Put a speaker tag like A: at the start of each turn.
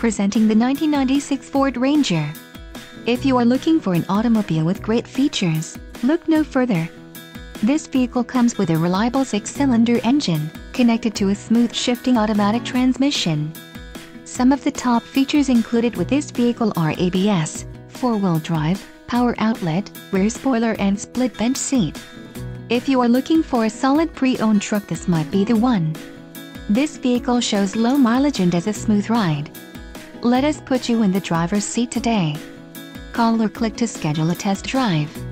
A: Presenting the 1996 Ford Ranger. If you are looking for an automobile with great features, look no further. This vehicle comes with a reliable 6-cylinder engine, connected to a smooth shifting automatic transmission. Some of the top features included with this vehicle are ABS, 4-wheel drive, power outlet, rear spoiler and split bench seat. If you are looking for a solid pre-owned truck, this might be the one. This vehicle shows low mileage and has a smooth ride. Let us put you in the driver's seat today. Call or click to schedule a test drive.